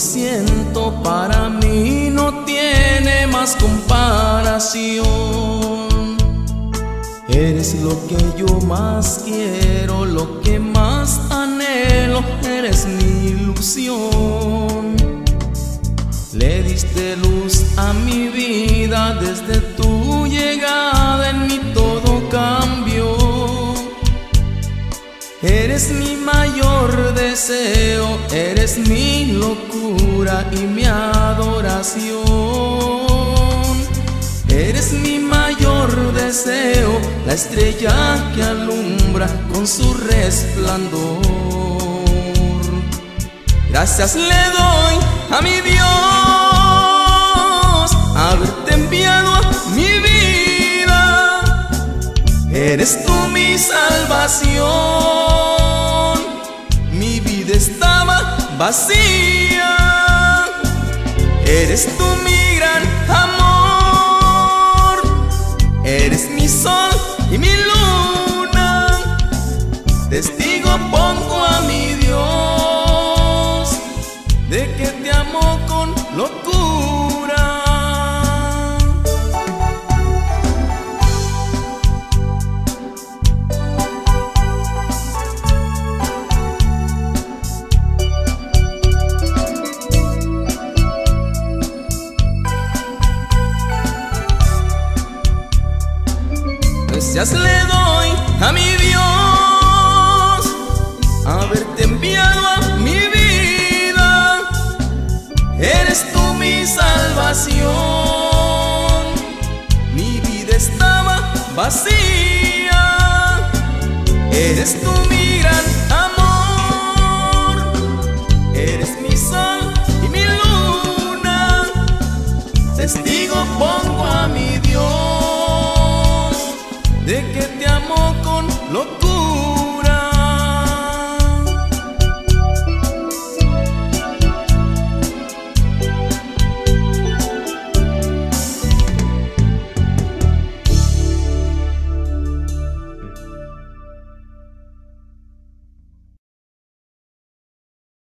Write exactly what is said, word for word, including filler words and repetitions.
siento para mí no tiene más comparación. Eres lo que yo más quiero, lo que más anhelo, eres mi ilusión. Le diste luz a mi vida, desde tu llegada en mí todo cambió. Eres mi mayor deseo, eres mi locura y mi adoración. Eres mi mayor deseo, la estrella que alumbra con su resplandor. Gracias le doy a mi Dios haberte enviado a mi vida. Eres tú mi salvación, mi vida estaba vacía. Eres tú mi gran amor, eres mi sol y mi luna. Testigo pongo a mi Dios de que te amo con locura. Gracias le doy a mi Dios haberte enviado a mi vida. Eres tú mi salvación, mi vida estaba vacía. Eres tú mi gran amor, eres mi sol y mi luna. Testigo pongo a mi Dios de que te